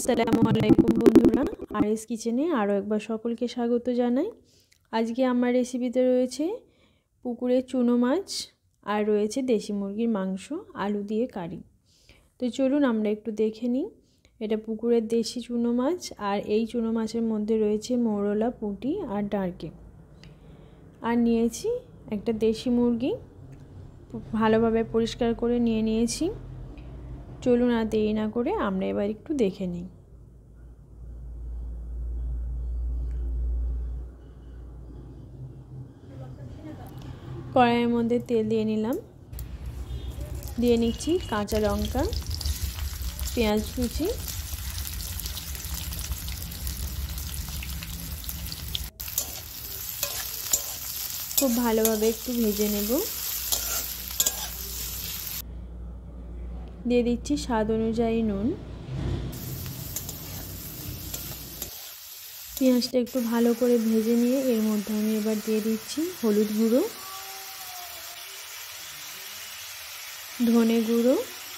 আসসালামু আলাইকুম বন্ধুরা, আরএস কিচেনে আরও একবার সকলকে স্বাগত জানাই। আজকে আমার রেসিপিতে রয়েছে পুকুরের চুনো মাছ আর রয়েছে দেশি মুরগির মাংস আলু দিয়ে কারি। তো চলুন আমরা একটু দেখে নিই। এটা পুকুরের দেশি চুনো মাছ, আর এই চুনো মাছের মধ্যে রয়েছে মৌরলা, পুঁটি আর ডাঁড়কে। আর নিয়েছি একটা দেশি মুরগি, ভালোভাবে পরিষ্কার করে নিয়েছি। চলুন আর দেরি না করে আমরা এবার একটু দেখে নিই। কড়াইয়ের মধ্যে তেল দিয়ে নিলাম, দিয়ে নিচ্ছি কাঁচা লঙ্কা, পেঁয়াজ কুচি, খুব ভালোভাবে একটু ভেজে নেব। দিয়ে দিচ্ছি স্বাদ অনুযায়ী নুন। পেঁয়াজটা একটু ভালো করে ভেজে নিয়ে এর মধ্যে আমি এবার দিয়ে দিচ্ছি হলুদ গুঁড়ো, ধনে গুঁড়ো,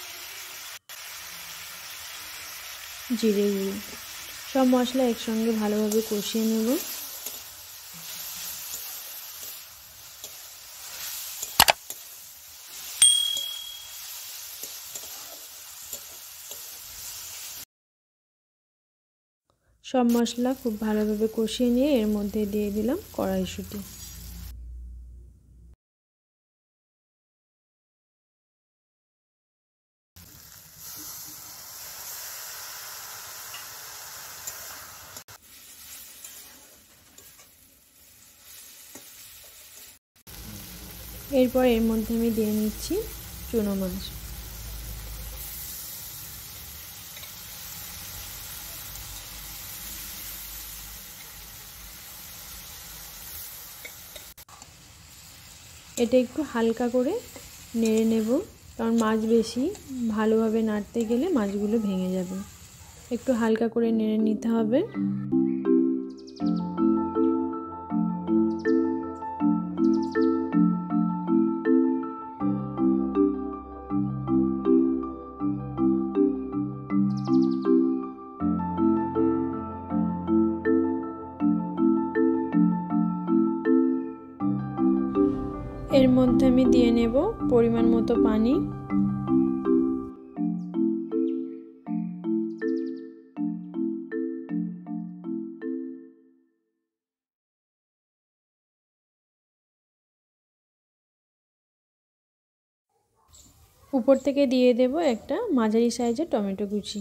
জিরে গুঁড়ো, সব মশলা একসঙ্গে ভালোভাবে কষিয়ে নেব। সব মশলা খুব ভালোভাবে কষিয়ে নিয়ে এর মধ্যে দিয়ে দিলাম কড়াইশুঁটি। এরপর এর মধ্যে আমি দিয়ে নিচ্ছি চুনো মাছ। এটা একটু হালকা করে নেড়ে নেব, কারণ মাছ বেশি ভালোভাবে নাড়তে গেলে মাছগুলো ভেঙে যাবে। একটু হালকা করে নেড়ে নিতে হবে। এর মধ্যে আমি দিয়ে নেব পরিমাণ মতো পানি। উপর থেকে দিয়ে দেব একটা মাঝারি সাইজের টমেটো কুচি।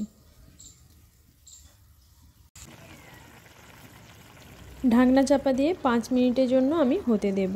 ঢাকনা চাপা দিয়ে 5 মিনিটের জন্য আমি হতে দেব।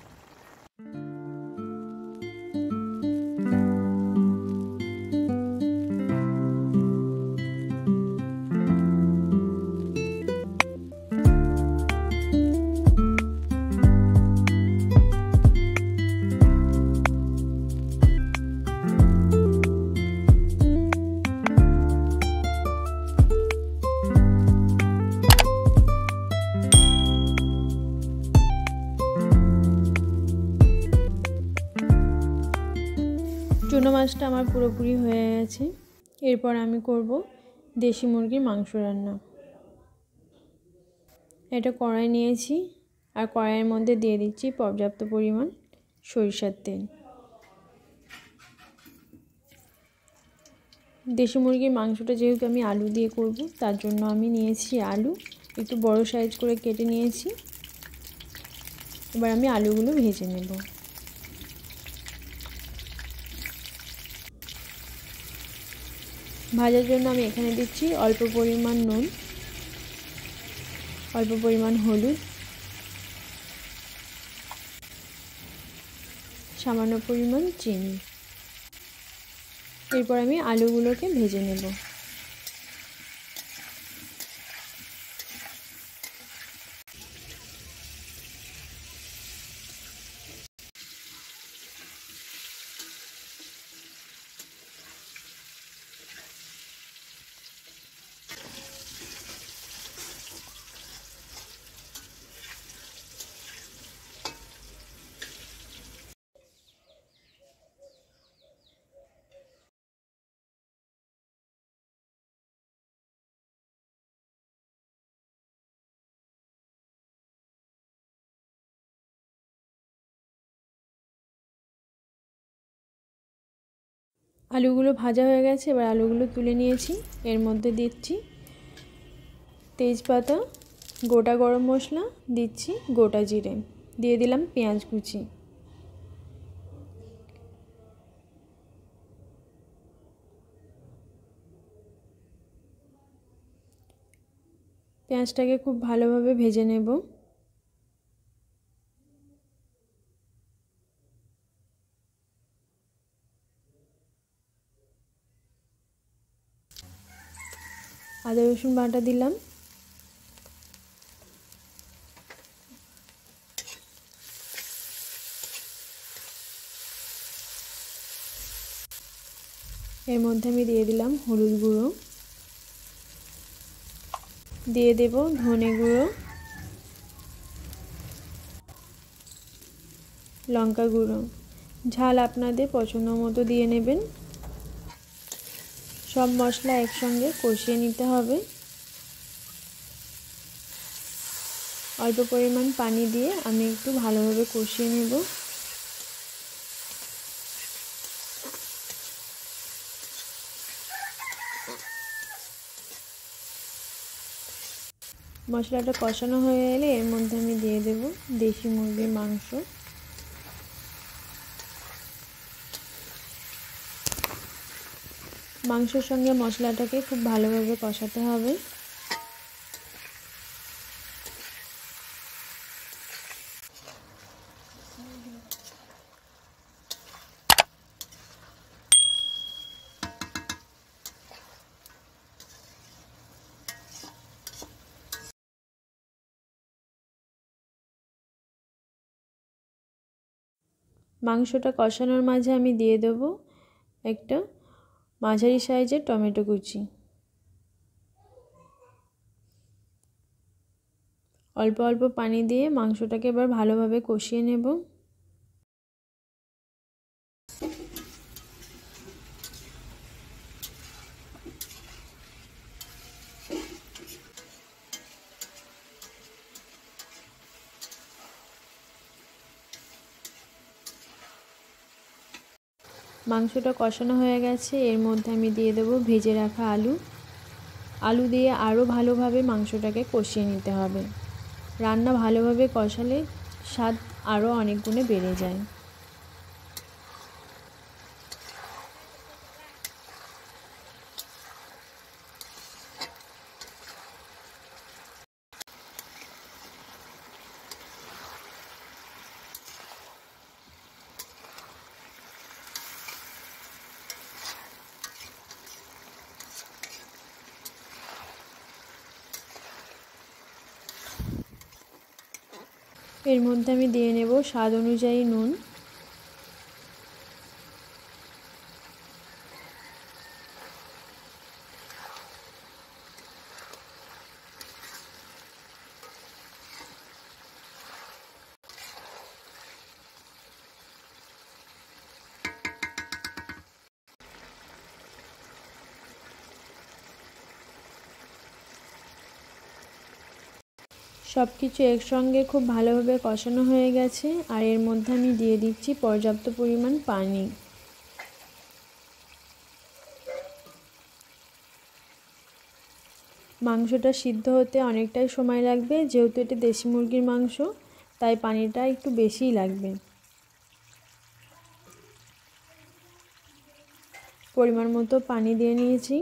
চুনো মাছটা আমার পুরোপুরি হয়ে গেছে। এরপর আমি করব দেশি মুরগির মাংস রান্না। এটা কড়াই নিয়েছি, আর কড়াইয়ের মধ্যে দিয়ে দিচ্ছি পর্যাপ্ত পরিমাণ সরিষার তেল। দেশি মুরগির মাংসটা যেহেতু আমি আলু দিয়ে করব, তার জন্য আমি নিয়েছি আলু, একটু বড় সাইজ করে কেটে নিয়েছি। এবার আমি আলুগুলো ভেজে নেব। ভাজার জন্য আমি এখানে দিচ্ছি অল্প পরিমাণ নুন, অল্প পরিমাণ হলুদ, সামান্য পরিমাণ চিনি। এরপর আমি আলুগুলোকে ভেজে নেব। আলুগুলো ভাজা হয়ে গেছে, এবার আলুগুলো তুলে নিয়েছি। এর মধ্যে দিচ্ছি তেজপাতা, গোটা গরম মশলা, দিচ্ছি গোটা জিরে, দিয়ে দিলাম পেঁয়াজ কুচি। পেঁয়াজটাকে খুব ভালোভাবে ভেজে নেব। আদা রসুন বাটা দিলাম। এর মধ্যে আমি দিয়ে দিলাম হলুদ গুঁড়ো, দিয়ে দেব ধনে গুঁড়ো, লঙ্কা গুঁড়ো। ঝাল আপনাদের পছন্দ মতো দিয়ে নেবেন। সব মশলা একসঙ্গে কষিয়ে নিতে হবে। অল্প পরিমাণ পানি দিয়ে আমি একটু ভালোভাবে কষিয়ে নেব। মশলাটা কষানো হয়ে গেলে এর মধ্যে আমি দিয়ে দেব দেশি মুরগির মাংস। মাংসের সঙ্গে মশলাটাকে খুব ভালোভাবে কষাতে হবে। মাংসটা কষানোর মাঝে আমি দিয়ে দেব একটা মাঝারি সাইজের টমেটো কুচি। অল্প অল্প পানি দিয়ে মাংসটাকে এবার ভালোভাবে কষিয়ে নেব। মাংসটা কষানো হয়ে গেছে, এর মধ্যে আমি দিয়ে দেব ভেজে রাখা আলু। আলু দিয়ে আরও ভালোভাবে মাংসটাকে কষিয়ে নিতে হবে। রান্না ভালোভাবে কষালে স্বাদ আরও অনেক গুণে বেড়ে যায়। এর মধ্যে আমি দিয়ে নেব স্বাদ অনুযায়ী নুন। সব কিছু একসঙ্গে খুব ভালোভাবে কষানো হয়ে গেছে, আর এর মধ্যে আমি দিয়ে দিচ্ছি পর্যাপ্ত পরিমাণ পানি। মাংসটা সিদ্ধ হতে অনেকটাই সময় লাগবে, যেহেতু এটা দেশি মুরগির মাংস, তাই পানিটা একটু বেশিই লাগবে। পরিমাণ মতো পানি দিয়ে নিয়েছি।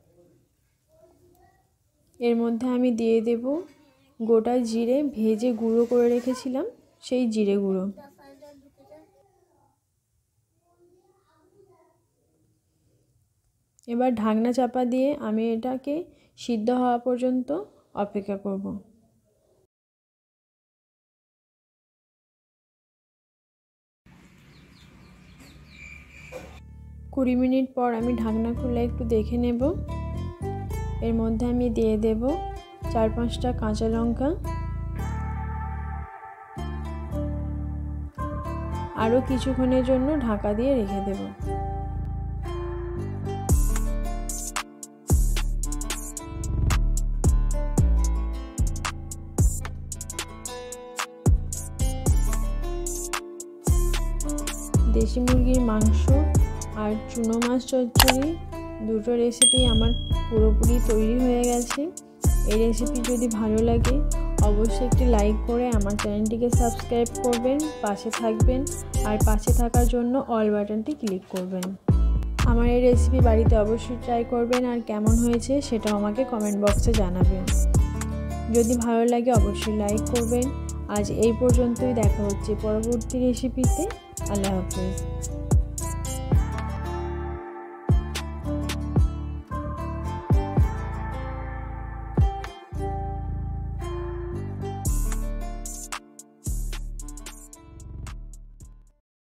এর মধ্যে আমি দিয়ে দেব গোটা জিরে ভেজে গুঁড়ো করে রেখেছিলাম, সেই জিরে গুঁড়ো। এবার ঢাকনা চাপা দিয়ে আমি এটাকে সিদ্ধ হওয়া পর্যন্ত অপেক্ষা করব। 20 মিনিট পর আমি ঢাকনা খুলে একটু দেখে নেব। এর মধ্যে আমি দিয়ে দেব 4-5টা কাঁচা লঙ্কা, আরও কিছুক্ষণের জন্য ঢাকা দিয়ে রেখে দেব। দেশি মুরগির মাংস আর চুনো মাছ চচ্চড়ি দুটো রেসিপি আমার পুরোপুরি তৈরি হয়ে গেছে। এই রেসিপি যদি ভালো লাগে অবশ্যই একটি লাইক করে আমার চ্যানেলটিকে সাবস্ক্রাইব করবেন, পাশে থাকবেন আর পাশে থাকার জন্য অল বাটনটি ক্লিক করবেন। আমার এই রেসিপি বাড়িতে অবশ্যই ট্রাই করবেন আর কেমন হয়েছে সেটাও আমাকে কমেন্ট বক্সে জানাবেন। যদি ভালো লাগে অবশ্যই লাইক করবেন। আজ এই পর্যন্তই, দেখা হচ্ছে পরবর্তী রেসিপিতে। আল্লাহ হাফেজ।